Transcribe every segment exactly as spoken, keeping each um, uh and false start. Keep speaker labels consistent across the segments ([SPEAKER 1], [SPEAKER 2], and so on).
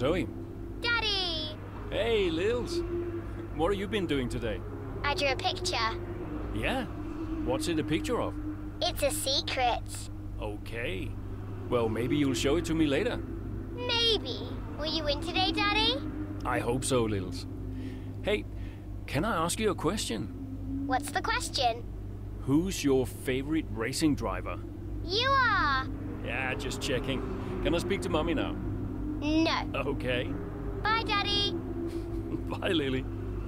[SPEAKER 1] Zoe.
[SPEAKER 2] Daddy!
[SPEAKER 1] Hey, Lils. What have you been doing today?
[SPEAKER 2] I drew a picture.
[SPEAKER 1] Yeah? What's it a picture of?
[SPEAKER 2] It's a secret.
[SPEAKER 1] Okay. Well, maybe you'll show it to me later.
[SPEAKER 2] Maybe. Will you win today, Daddy?
[SPEAKER 1] I hope so, Lils. Hey, can I ask you a question?
[SPEAKER 2] What's the question?
[SPEAKER 1] Who's your favorite racing driver?
[SPEAKER 2] You are!
[SPEAKER 1] Yeah, just checking. Can I speak to Mommy now?
[SPEAKER 2] No.
[SPEAKER 1] Okay.
[SPEAKER 2] Bye, Daddy.
[SPEAKER 1] Bye, Lily.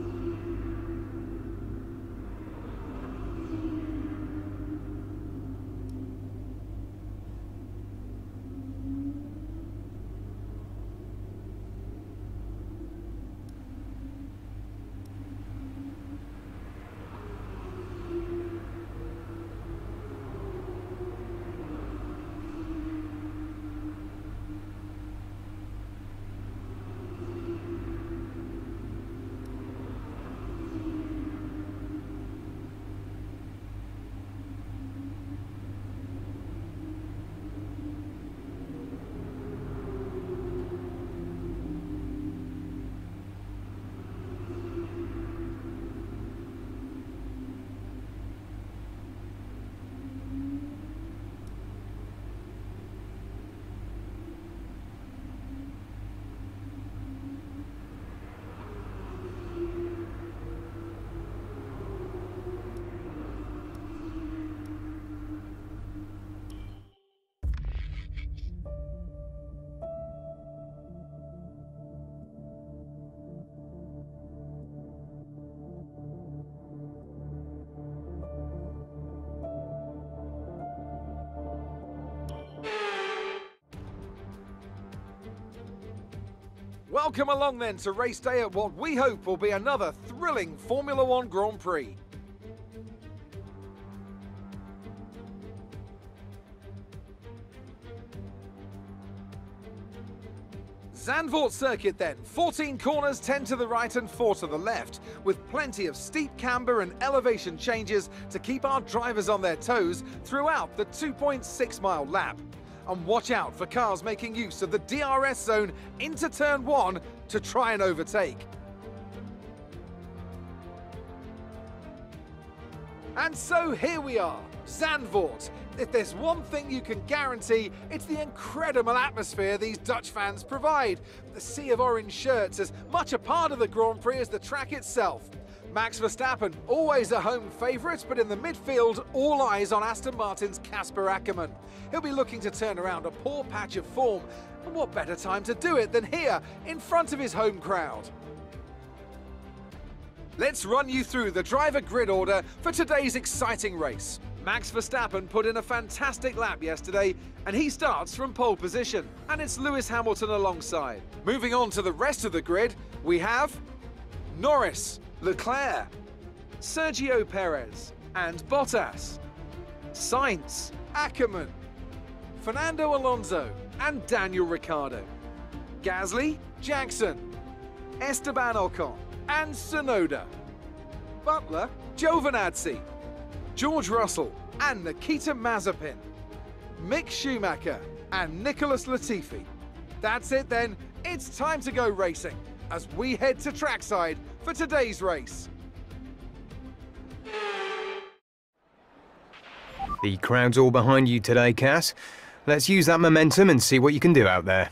[SPEAKER 3] Welcome along then to race day at what we hope will be another thrilling Formula One Grand Prix. Zandvoort circuit then, fourteen corners, ten to the right and four to the left, with plenty of steep camber and elevation changes to keep our drivers on their toes throughout the two point six mile lap. And watch out for cars making use of the D R S zone into turn one to try and overtake. And so here we are, Zandvoort. If there's one thing you can guarantee, it's the incredible atmosphere these Dutch fans provide. The sea of orange shirts as much a part of the Grand Prix as the track itself. Max Verstappen, always a home favourite, but in the midfield, all eyes on Aston Martin's Casper Ackermann. He'll be looking to turn around a poor patch of form, and what better time to do it than here, in front of his home crowd. Let's run you through the driver grid order for today's exciting race. Max Verstappen put in a fantastic lap yesterday, and he starts from pole position, and it's Lewis Hamilton alongside. Moving on to the rest of the grid, we have Norris, Leclerc, Sergio Perez and Bottas, Sainz, Ackermann, Fernando Alonso and Daniel Ricciardo, Gasly, Jackson, Esteban Ocon and Tsunoda, Butler, Giovinazzi, George Russell and Nikita Mazepin, Mick Schumacher and Nicholas Latifi. That's it then, it's time to go racing as we head to trackside for today's race.
[SPEAKER 4] The crowd's all behind you today, Cass. Let's use that momentum and see what you can do out there.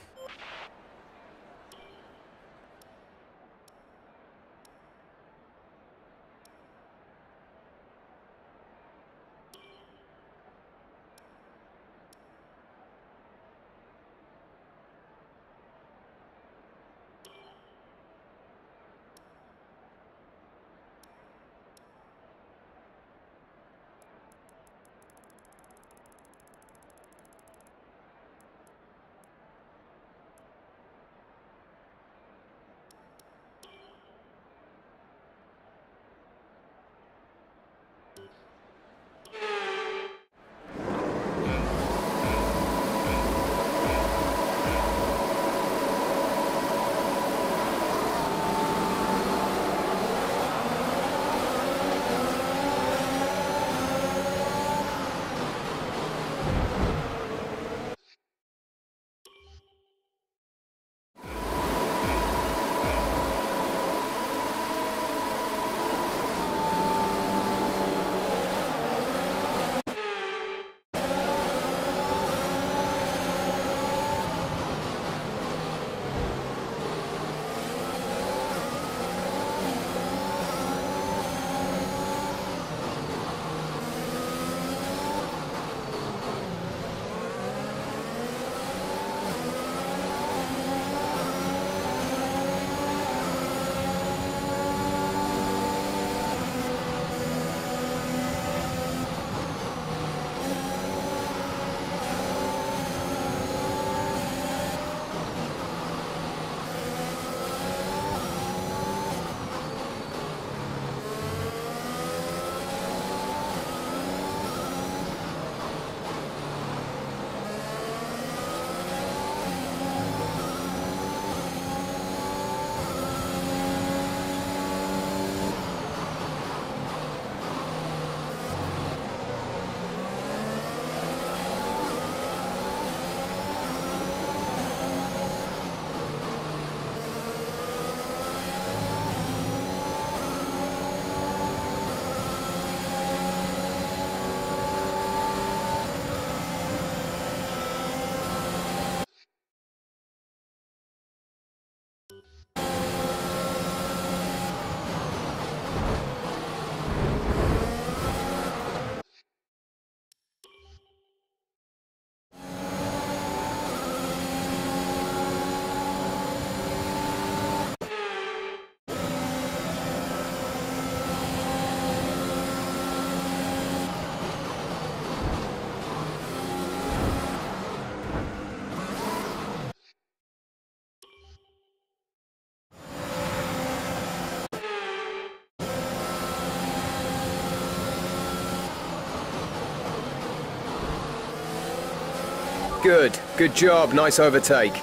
[SPEAKER 4] Good. Good job. Nice overtake.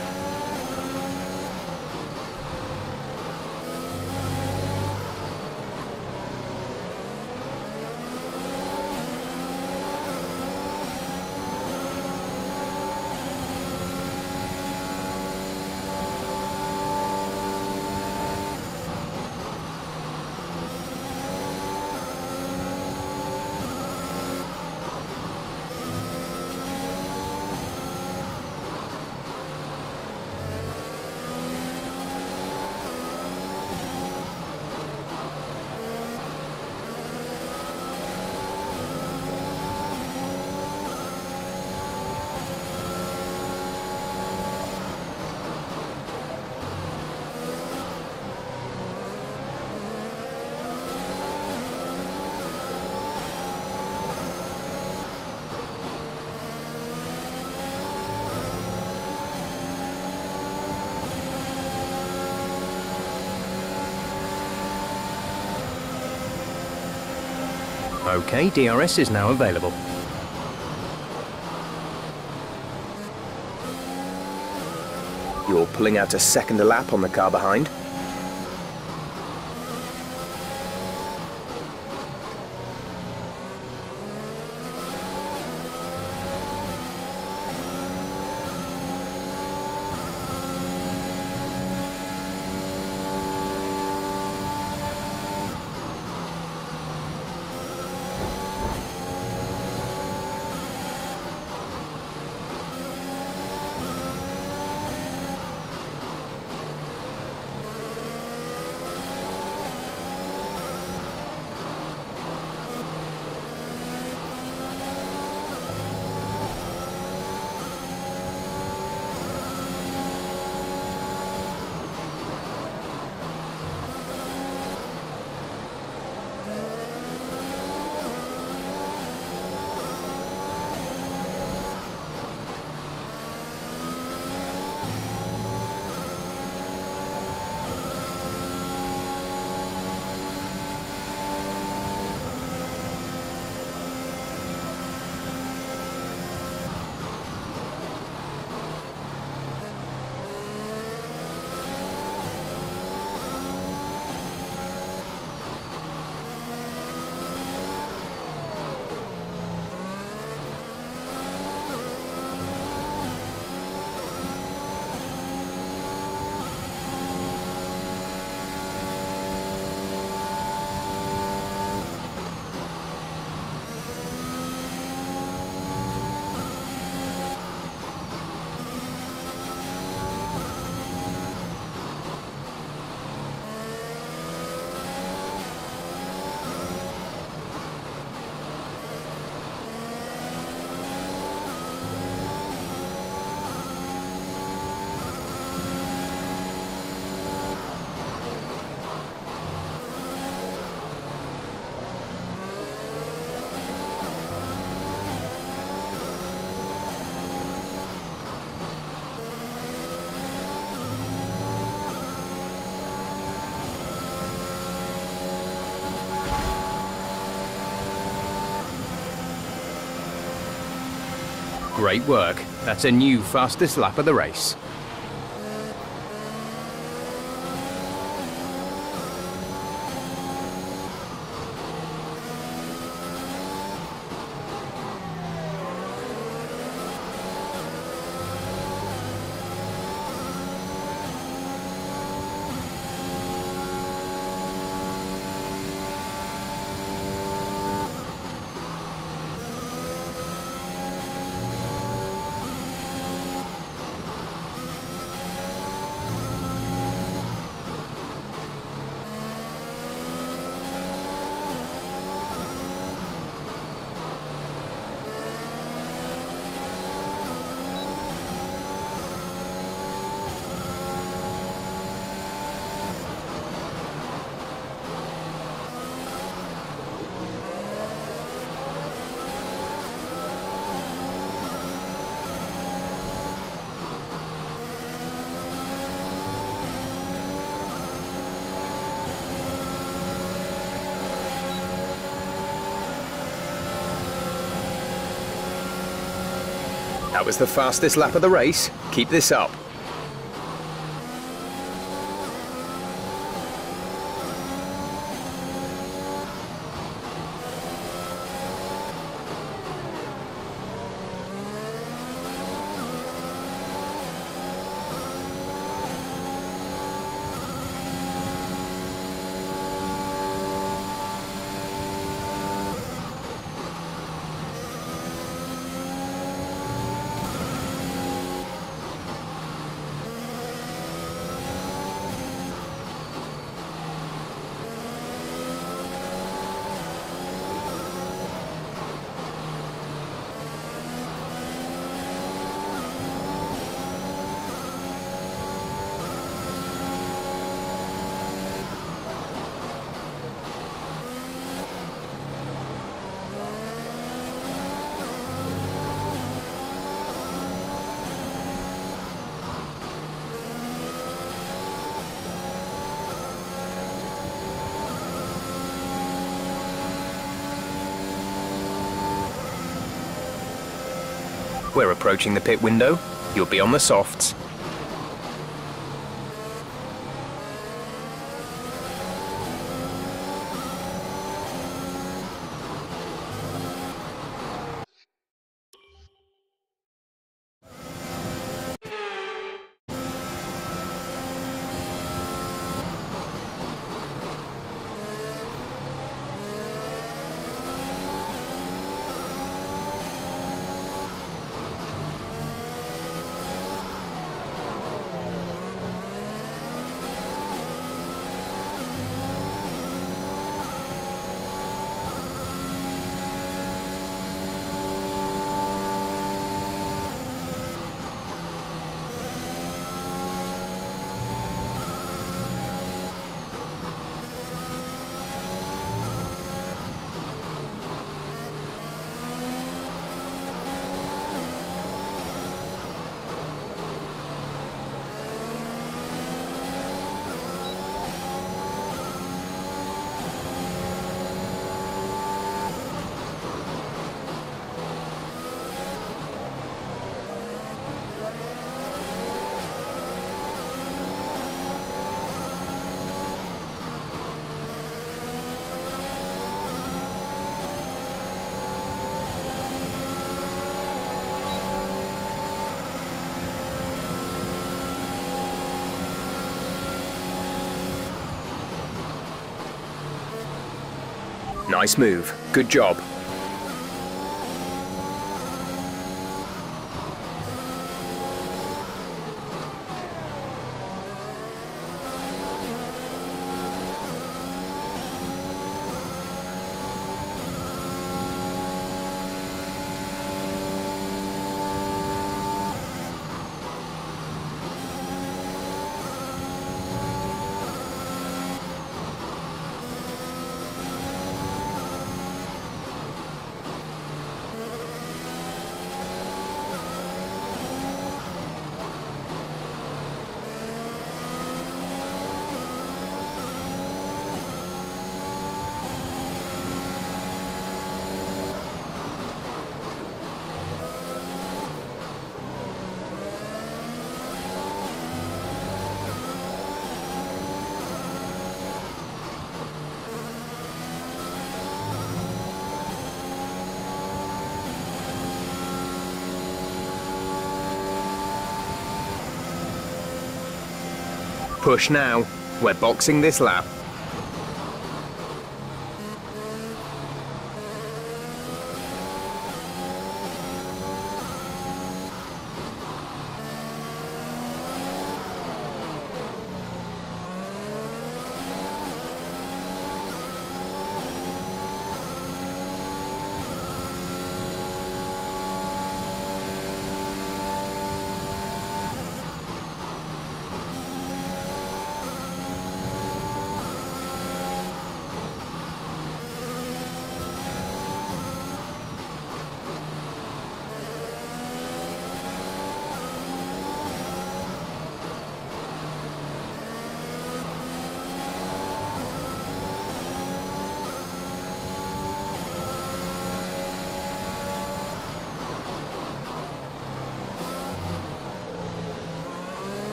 [SPEAKER 1] Okay, D R S is now available.
[SPEAKER 4] You're pulling out a second a lap on the car behind.
[SPEAKER 1] Great work. That's a new fastest lap of the race.
[SPEAKER 4] That was the fastest lap of the race. Keep this up. We're approaching the pit window. You'll be on the softs. Nice move. Good job. Push now. We're boxing this lap.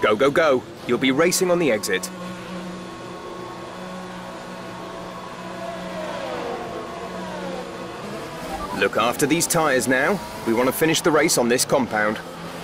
[SPEAKER 4] Go, go, go. You'll be racing on the exit. Look after these tyres now. We want to finish the race on this compound.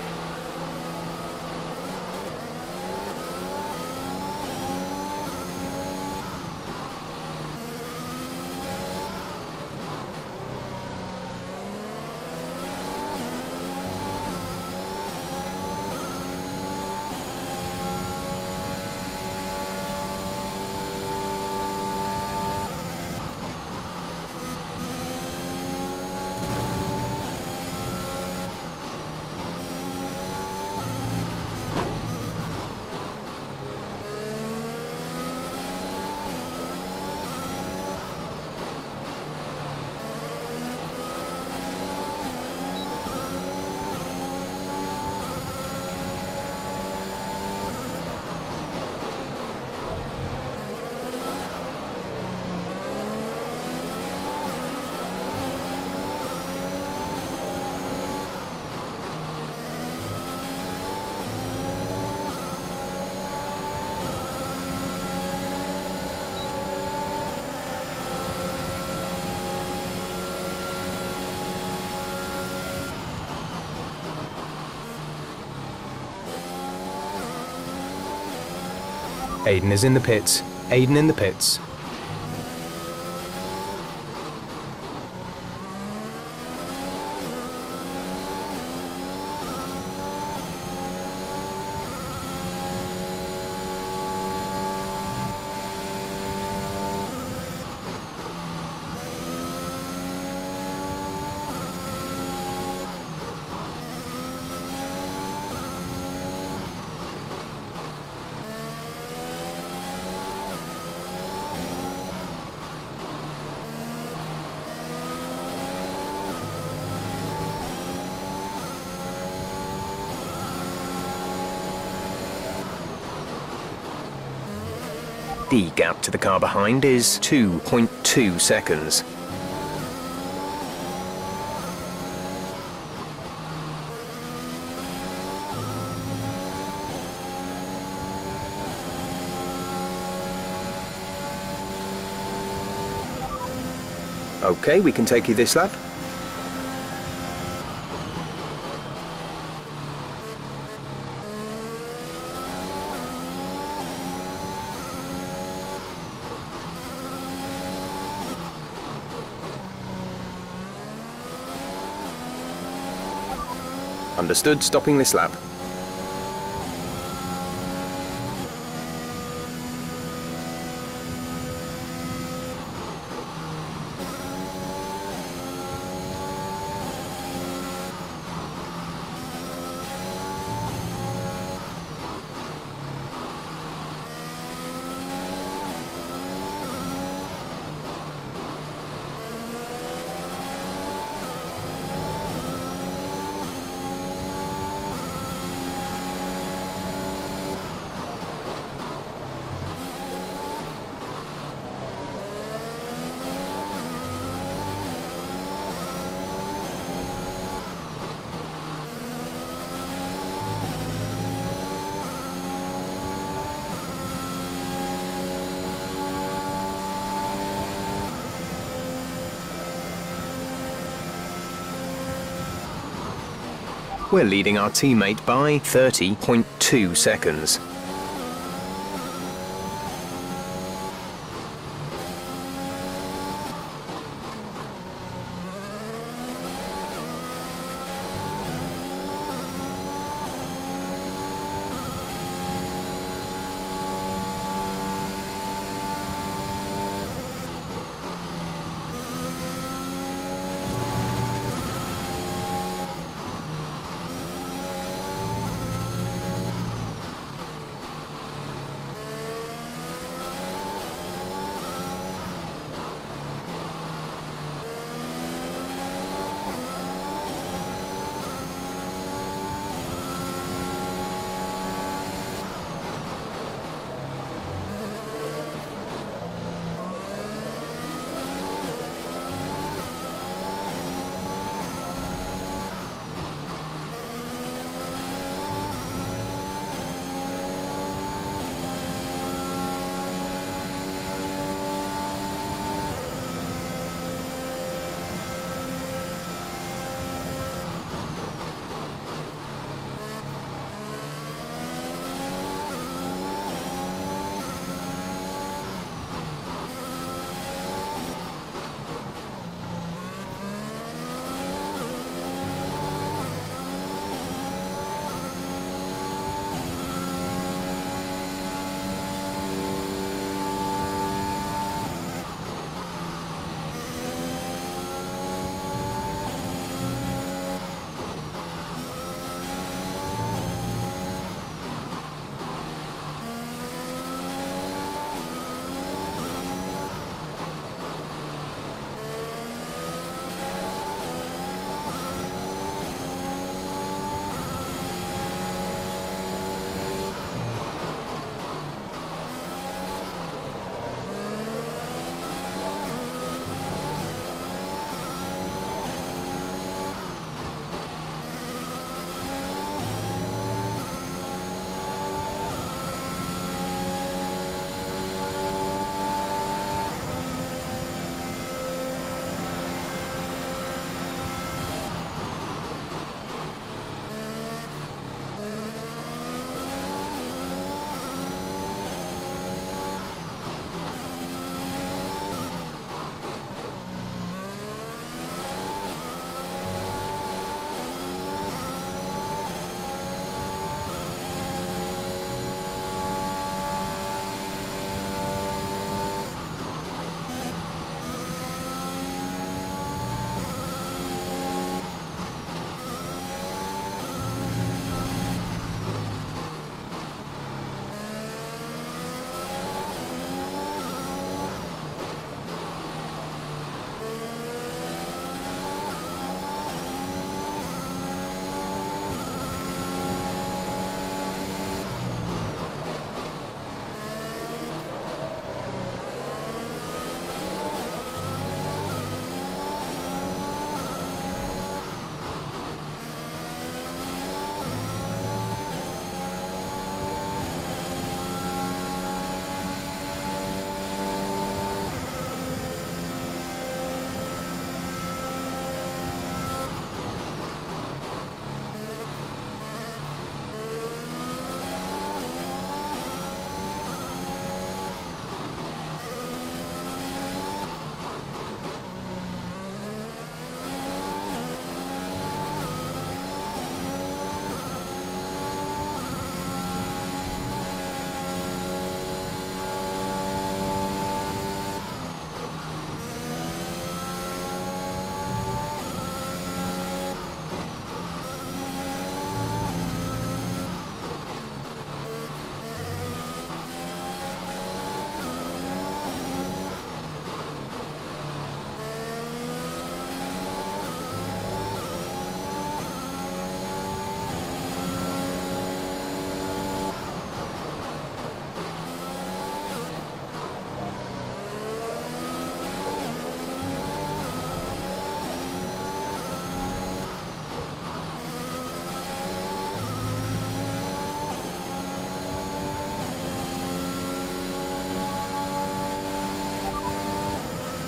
[SPEAKER 4] Aiden is in the pits. Aiden in the pits. The gap to the car behind is two point two seconds. Okay, we can take you this lap. Understood, stopping this lap. We're leading our teammate by thirty point two seconds.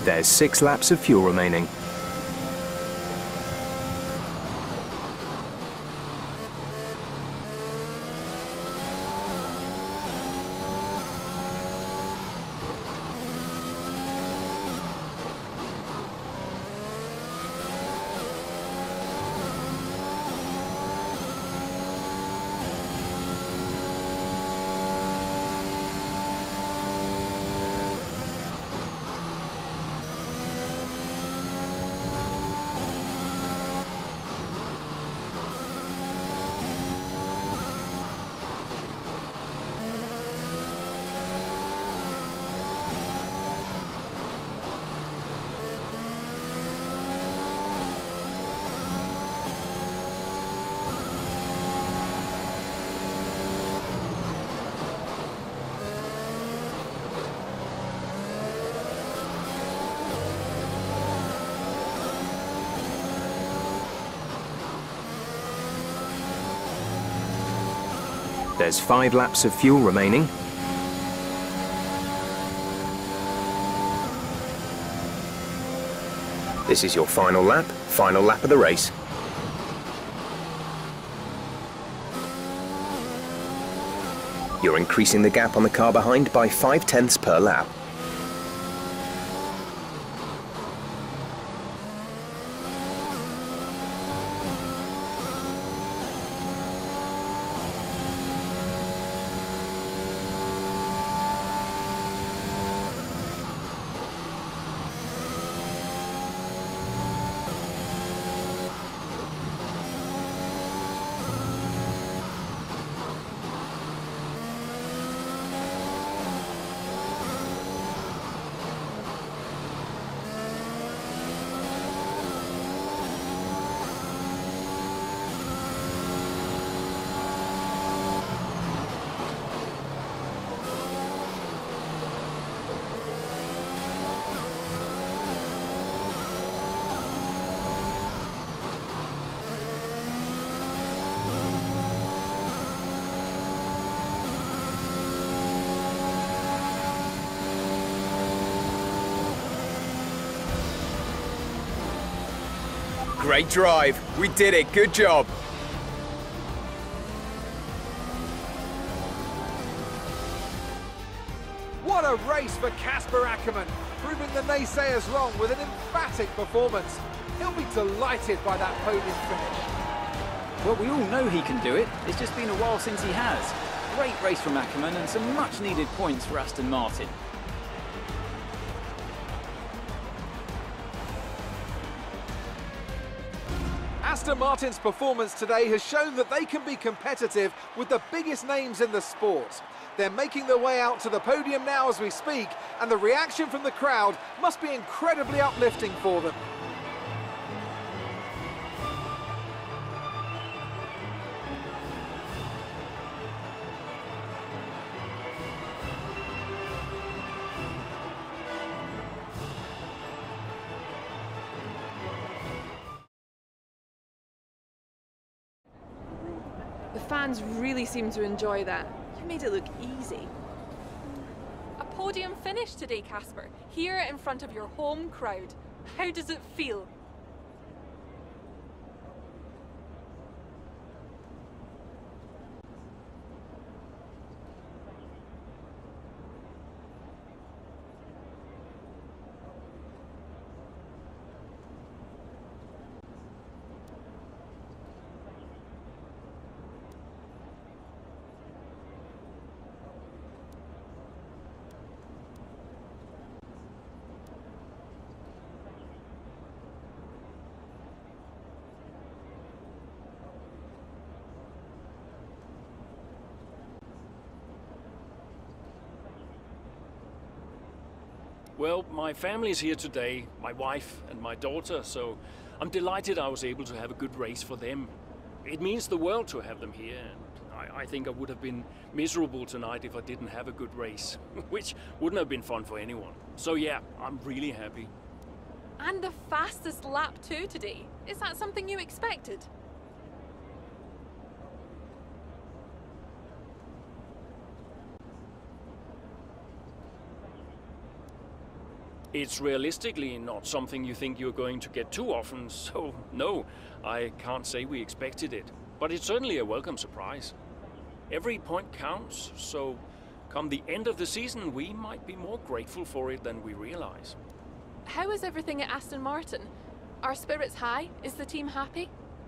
[SPEAKER 4] There's six laps of fuel remaining. There's five laps of fuel remaining. This is your final lap, final lap of the race. You're increasing the gap on the car behind by five tenths per lap. Great drive. We did it. Good job.
[SPEAKER 3] What a race for Casper Ackermann, proving the naysayers wrong with an emphatic performance. He'll be delighted by that podium finish.
[SPEAKER 5] Well, we all know he can do it. It's just been a while since he has. Great race from Ackermann and some much needed points for Aston Martin.
[SPEAKER 3] Aston Martin's performance today has shown that they can be competitive with the biggest names in the sport. They're making their way out to the podium now as we speak, and the reaction from the crowd must be incredibly uplifting for them.
[SPEAKER 6] The fans really seem to enjoy that. You made it look easy.
[SPEAKER 7] A podium finish today, Casper, here in front of your home crowd. How does it feel?
[SPEAKER 1] Well, my family's here today, my wife and my daughter, so I'm delighted I was able to have a good race for them. It means the world to have them here, and I, I think I would have been miserable tonight if I didn't have a good race, which wouldn't have been fun for anyone. So yeah, I'm really happy.
[SPEAKER 7] And the fastest lap too today. Is that something you expected?
[SPEAKER 1] It's realistically not something you think you're going to get too often, so no, I can't say we expected it. But it's certainly a welcome surprise. Every point counts, so come the end of the season, we might be more grateful for it than we realize.
[SPEAKER 7] How is everything at Aston Martin? Are spirits high? Is the team happy?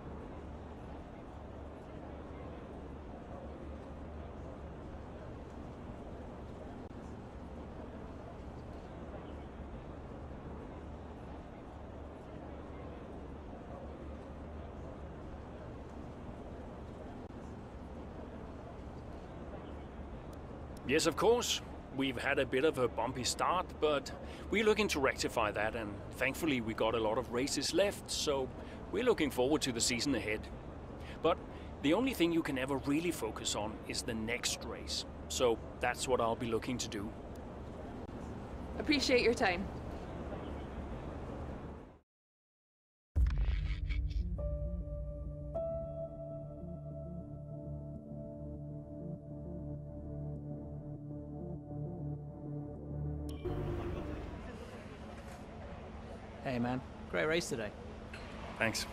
[SPEAKER 1] Yes, of course. We've had a bit of a bumpy start, but we're looking to rectify that, and thankfully we got a lot of races left, so we're looking forward to the season ahead. But the only thing you can ever really focus on is the next race, so that's what I'll be looking to do.
[SPEAKER 6] Appreciate your time.
[SPEAKER 8] Hey man, great race today.
[SPEAKER 1] Thanks.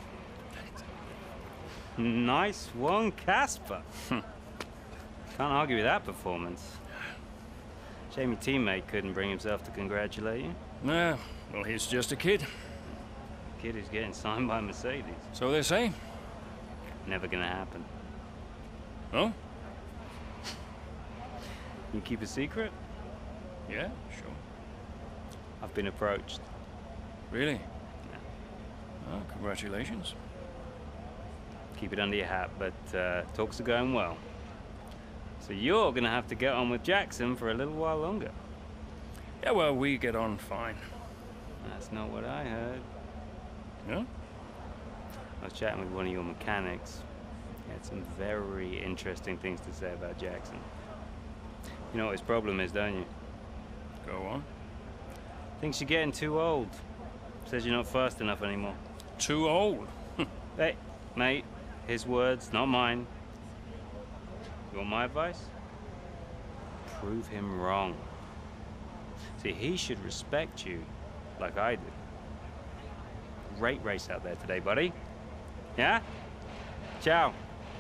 [SPEAKER 9] Nice one, Casper. Can't argue with that performance. Shame your teammate couldn't bring himself to congratulate you.
[SPEAKER 1] Nah, well, he's just a kid.
[SPEAKER 9] Kid who's getting signed by Mercedes.
[SPEAKER 1] So they say.
[SPEAKER 9] Never gonna happen.
[SPEAKER 1] Oh?
[SPEAKER 9] You keep a secret?
[SPEAKER 1] Yeah, sure.
[SPEAKER 9] I've been approached.
[SPEAKER 1] Really? Yeah. Oh, congratulations.
[SPEAKER 9] Keep it under your hat, but uh, talks are going well. So you're gonna have to get on with Jackson for a little while longer.
[SPEAKER 1] Yeah, well, we get on fine.
[SPEAKER 9] That's not what I heard.
[SPEAKER 1] Yeah?
[SPEAKER 9] I was chatting with one of your mechanics. He had some very interesting things to say about Jackson. You know what his problem is, don't you?
[SPEAKER 1] Go on.
[SPEAKER 9] Thinks you're getting too old. Says you're not fast enough anymore.
[SPEAKER 1] Too old?
[SPEAKER 9] Hey, mate, his words, not mine. You want my advice? Prove him wrong. See, he should respect you like I do. Great race out there today, buddy. Yeah? Ciao.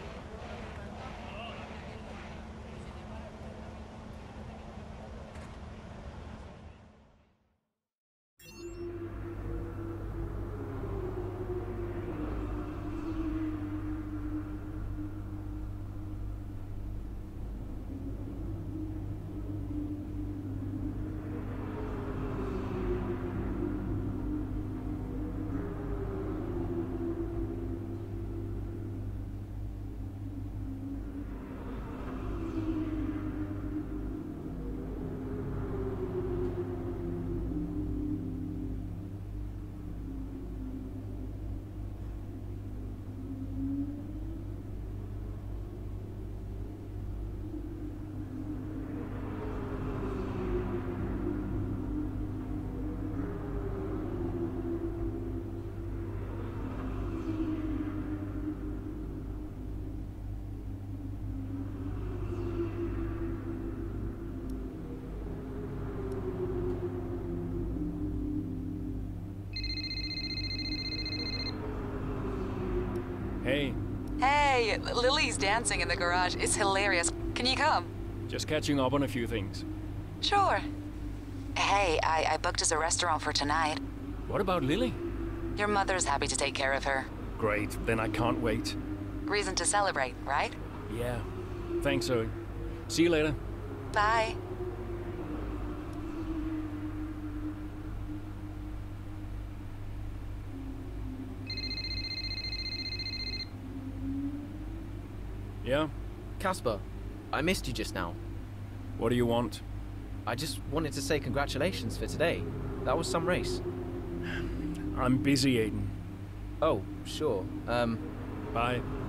[SPEAKER 1] Hey.
[SPEAKER 10] Hey, Lily's dancing in the garage. It's hilarious. Can you come?
[SPEAKER 1] Just catching up on a few things.
[SPEAKER 10] Sure. Hey, I, I booked us a restaurant for tonight.
[SPEAKER 1] What about Lily?
[SPEAKER 10] Your mother's happy to take care of her.
[SPEAKER 1] Great, then I can't wait.
[SPEAKER 10] Reason to celebrate, right?
[SPEAKER 1] Yeah. Thanks, Zoe. See you later.
[SPEAKER 10] Bye.
[SPEAKER 1] Yeah?
[SPEAKER 8] Casper, I missed you just now.
[SPEAKER 1] What do you want?
[SPEAKER 8] I just wanted to say congratulations for today. That was some race.
[SPEAKER 1] I'm busy, Aiden.
[SPEAKER 8] Oh, sure. Um...
[SPEAKER 1] Bye.